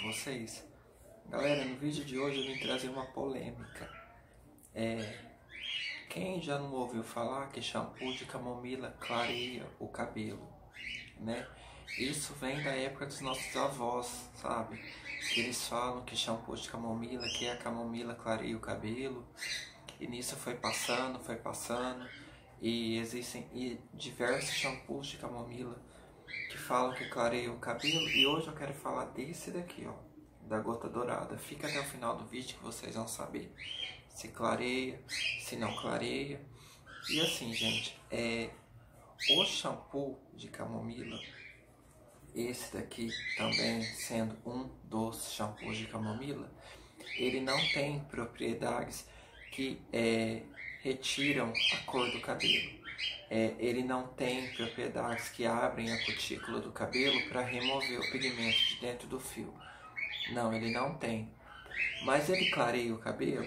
com vocês? Galera, no vídeo de hoje eu vim trazer uma polêmica. Quem já não ouviu falar que shampoo de camomila clareia o cabelo, né? Isso vem da época dos nossos avós, sabe? Eles falam que shampoo de camomila, que a camomila clareia o cabelo. E nisso foi passando, e existem diversos shampoos de camomila que falam que clareia o cabelo. E hoje eu quero falar desse daqui, ó, da gota dourada. Fica até o final do vídeo que vocês vão saber se clareia, se não clareia. E assim, gente, o shampoo de camomila, esse daqui também sendo um dos shampoos de camomila, ele não tem propriedades que retiram a cor do cabelo. Ele não tem propriedades que abrem a cutícula do cabelo para remover o pigmento de dentro do fio. Não, ele não tem. Mas ele clareia o cabelo?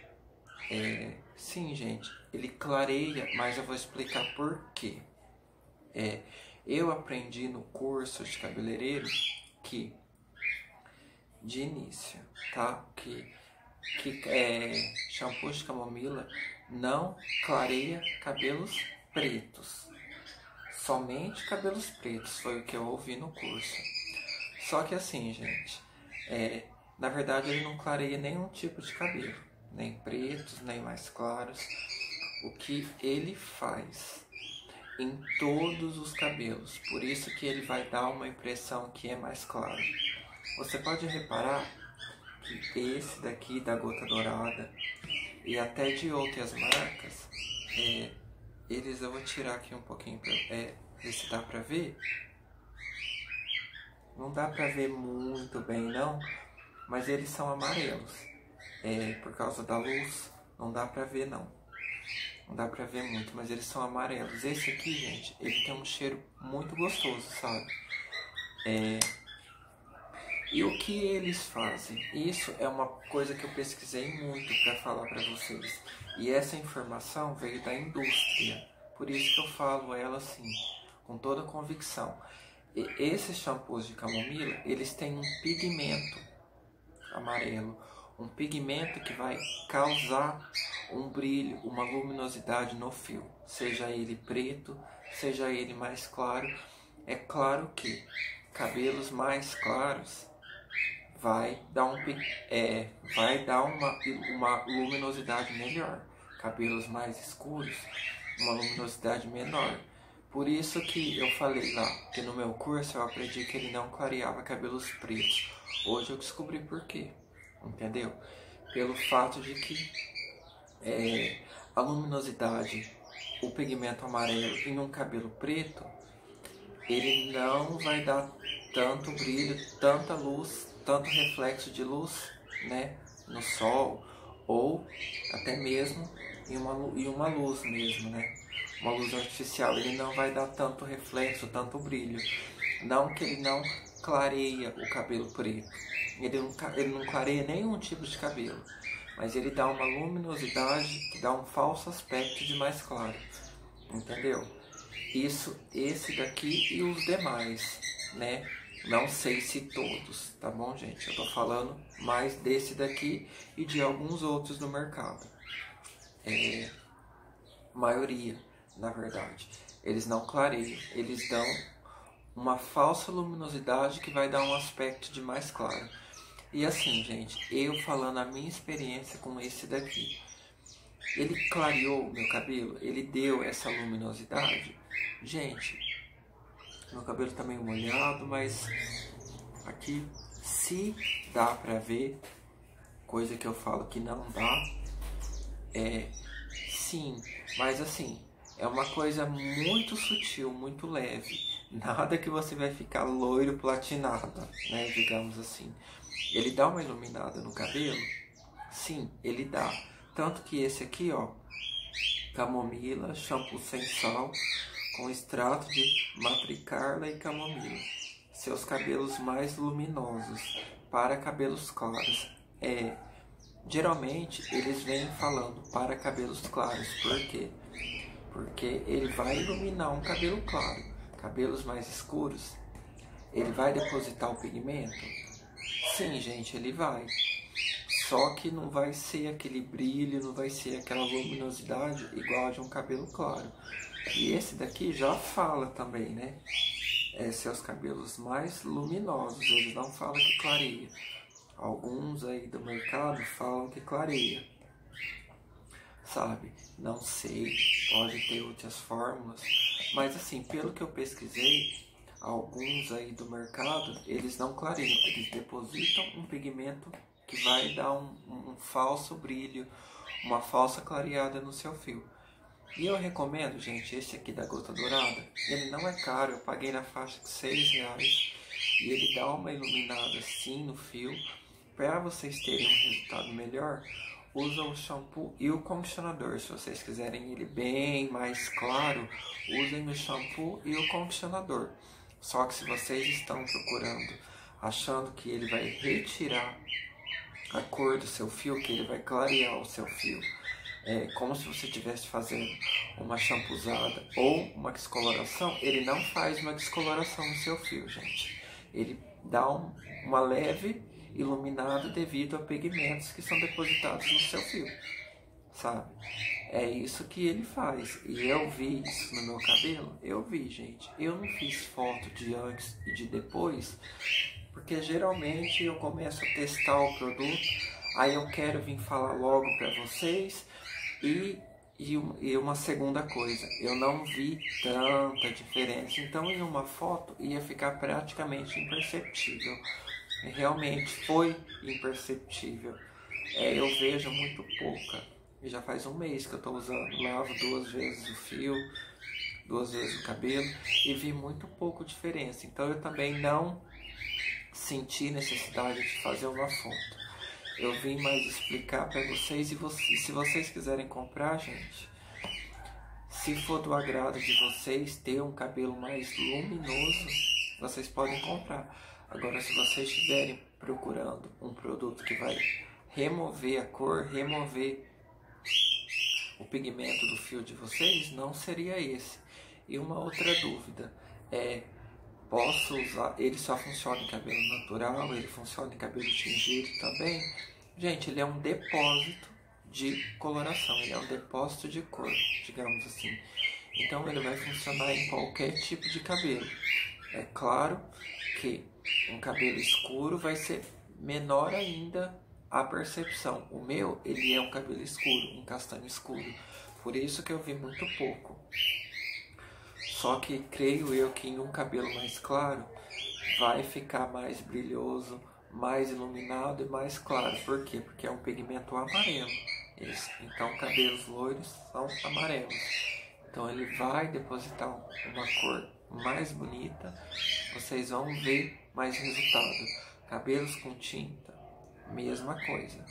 Sim, gente, ele clareia, mas eu vou explicar por quê. Eu aprendi no curso de cabeleireiro que, de início, tá? Que shampoo de camomila não clareia cabelos pretos. Somente cabelos pretos, foi o que eu ouvi no curso. Só que assim, gente, na verdade ele não clareia nenhum tipo de cabelo, nem pretos, nem mais claros. O que ele faz em todos os cabelos, por isso que ele vai dar uma impressão que é mais claro. Você pode reparar que esse daqui da gota dourada e até de outras marcas, eu vou tirar aqui um pouquinho para ver se dá para ver. Não dá para ver muito bem não, mas eles são amarelos. Por causa da luz, não dá para ver não. Não dá pra ver muito, mas eles são amarelos. Esse aqui, gente, ele tem um cheiro muito gostoso, sabe? E o que eles fazem? Isso é uma coisa que eu pesquisei muito pra falar pra vocês. E essa informação veio da indústria. Por isso que eu falo ela assim, com toda convicção. E esses shampoos de camomila, eles têm um pigmento amarelo. Um pigmento que vai causar um brilho, uma luminosidade no fio, seja ele preto, seja ele mais claro. É claro que cabelos mais claros vai dar uma luminosidade melhor, cabelos mais escuros, uma luminosidade menor. Por isso que eu falei lá, que no meu curso eu aprendi que ele não clareava cabelos pretos. Hoje eu descobri por quê. Entendeu? Pelo fato de que a luminosidade, o pigmento amarelo em um cabelo preto, ele não vai dar tanto brilho, tanta luz, tanto reflexo de luz, né, no sol, ou até mesmo em uma luz mesmo, né, uma luz artificial. Ele não vai dar tanto reflexo, tanto brilho. Não que ele não clareia o cabelo preto. Ele não clareia nenhum tipo de cabelo, mas ele dá uma luminosidade que dá um falso aspecto de mais claro, entendeu? Esse daqui e os demais, né? Não sei se todos, tá bom, gente? Eu tô falando mais desse daqui e de alguns outros no mercado. Maioria, na verdade, eles não clareiam, eles dão uma falsa luminosidade que vai dar um aspecto de mais claro. E assim, gente, eu falando a minha experiência com esse daqui, ele clareou o meu cabelo, ele deu essa luminosidade. Gente, meu cabelo tá meio molhado, mas aqui se dá pra ver, coisa que eu falo que não dá, sim, mas assim, é uma coisa muito sutil, muito leve. Nada que você vai ficar loiro platinado, né, digamos assim. Ele dá uma iluminada no cabelo? Sim, ele dá. Tanto que esse aqui, ó, camomila, shampoo sem sal, com extrato de matricarla e camomila. Seus cabelos mais luminosos, para cabelos claros. Geralmente, eles vêm falando para cabelos claros. Por quê? Porque ele vai iluminar um cabelo claro. Cabelos mais escuros, ele vai depositar o pigmento? Sim, gente, ele vai. Só que não vai ser aquele brilho, não vai ser aquela luminosidade igual a de um cabelo claro. E esse daqui já fala também, né? Seus cabelos mais luminosos, eles não falam que clareia. Alguns aí do mercado falam que clareia, sabe? Não sei, pode ter outras fórmulas, mas assim, pelo que eu pesquisei, alguns aí do mercado, eles não clareiam, eles depositam um pigmento que vai dar um falso brilho, uma falsa clareada no seu fio. E eu recomendo, gente, esse aqui da Gota Dourada. Ele não é caro, eu paguei na faixa de R$6 e ele dá uma iluminada assim no fio. Para vocês terem um resultado melhor, usam o shampoo e o condicionador. Se vocês quiserem ele bem mais claro, usem o shampoo e o condicionador. Só que se vocês estão procurando, achando que ele vai retirar a cor do seu fio, que ele vai clarear o seu fio, como se você estivesse fazendo uma shampoozada ou uma descoloração, ele não faz uma descoloração no seu fio, gente. Ele dá uma leve iluminada devido a pigmentos que são depositados no seu fio, sabe? É isso que ele faz. E eu vi isso no meu cabelo? Eu vi, gente. Eu não fiz foto de antes e de depois, porque geralmente eu começo a testar o produto, aí eu quero vir falar logo para vocês. E uma segunda coisa, eu não vi tanta diferença, então em uma foto ia ficar praticamente imperceptível. Realmente foi imperceptível. Eu vejo muito pouca. E já faz um mês que eu estou usando. Lavo 2 vezes o fio, 2 vezes o cabelo e vi muito pouco diferença. Então eu também não senti necessidade de fazer uma foto. Eu vim mais explicar para vocês e se vocês quiserem comprar, gente, se for do agrado de vocês ter um cabelo mais luminoso, vocês podem comprar. Agora, se vocês estiverem procurando um produto que vai remover a cor, remover o pigmento do fio de vocês, não seria esse. E uma outra dúvida posso usar, ele só funciona em cabelo natural, ele funciona em cabelo tingido também? Gente, ele é um depósito de coloração, ele é um depósito de cor, digamos assim. Então ele vai funcionar em qualquer tipo de cabelo. É claro que um cabelo escuro vai ser menor ainda a percepção. O meu, ele é um cabelo escuro, um castanho escuro. Por isso que eu vi muito pouco. Só que creio eu que em um cabelo mais claro vai ficar mais brilhoso, mais iluminado e mais claro. Por quê? Porque é um pigmento amarelo. Então cabelos loiros são amarelos. Então ele vai depositar uma cor mais bonita. Vocês vão ver mais resultado. Cabelos com tinta, mesma coisa.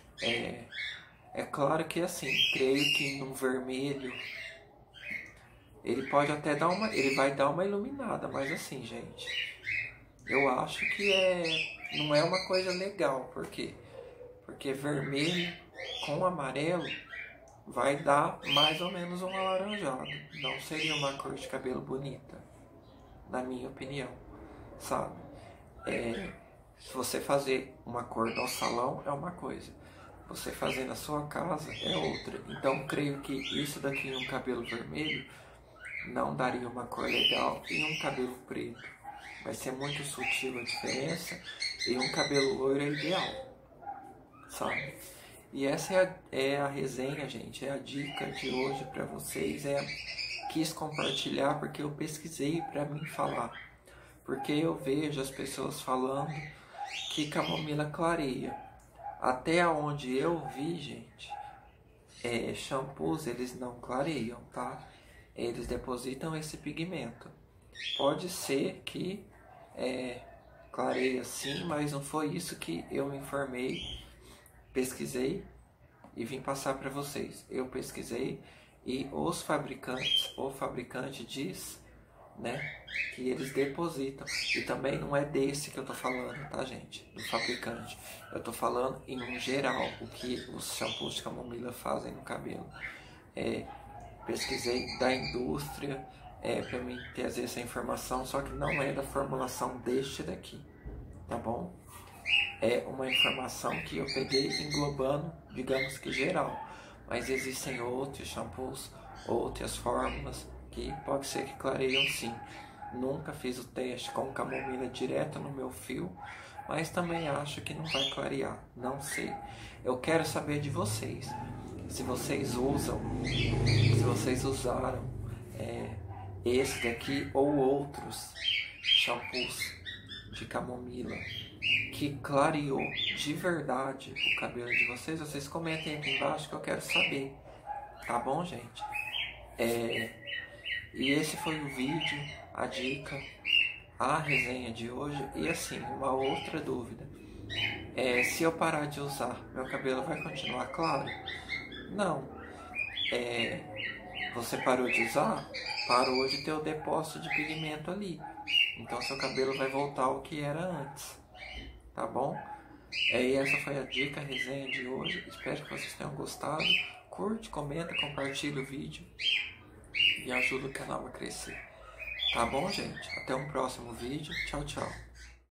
É claro que assim, creio que num vermelho ele pode até ele vai dar uma iluminada, mas assim, gente, eu acho que não é uma coisa legal, porque vermelho com amarelo vai dar mais ou menos um alaranjado. Não seria uma cor de cabelo bonita, na minha opinião, sabe? Se você fazer uma cor no salão é uma coisa, você fazer na sua casa é outra. Então creio que isso daqui em um cabelo vermelho não daria uma cor legal. E um cabelo preto vai ser muito sutil a diferença, e um cabelo loiro é ideal, sabe? E essa é a resenha, gente, é a dica de hoje para vocês. Quis compartilhar porque eu pesquisei para mim falar, porque eu vejo as pessoas falando que camomila clareia. Até onde eu vi, gente, shampoos eles não clareiam, tá? Eles depositam esse pigmento. Pode ser que clareia sim, mas não foi isso que eu me informei, pesquisei e vim passar para vocês. Eu pesquisei e o fabricante diz, né, que eles depositam. E também não é desse que eu tô falando, tá, gente? Do fabricante. Eu tô falando em um geral, o que os shampoos de camomila fazem no cabelo. Pesquisei da indústria para mim trazer essa informação, só que não é da formulação deste daqui, tá bom? é uma informação que eu peguei englobando, digamos que geral. Mas existem outros shampoos, outras fórmulas que pode ser que clareiam sim. Nunca fiz o teste com camomila direto no meu fio, mas também acho que não vai clarear, não sei. Eu quero saber de vocês, se vocês usaram esse daqui ou outros shampoos de camomila que clareou de verdade o cabelo de vocês. Vocês comentem aqui embaixo que eu quero saber, tá bom, gente? E esse foi o vídeo, a dica, a resenha de hoje. E assim, uma outra dúvida, se eu parar de usar, meu cabelo vai continuar claro? Não. Você parou de usar, parou de ter o depósito de pigmento ali, então seu cabelo vai voltar ao que era antes, tá bom? E essa foi a dica, a resenha de hoje. Espero que vocês tenham gostado. Curte, comenta, compartilha o vídeo e ajuda o canal a crescer, tá bom, gente? Até um próximo vídeo. Tchau, tchau.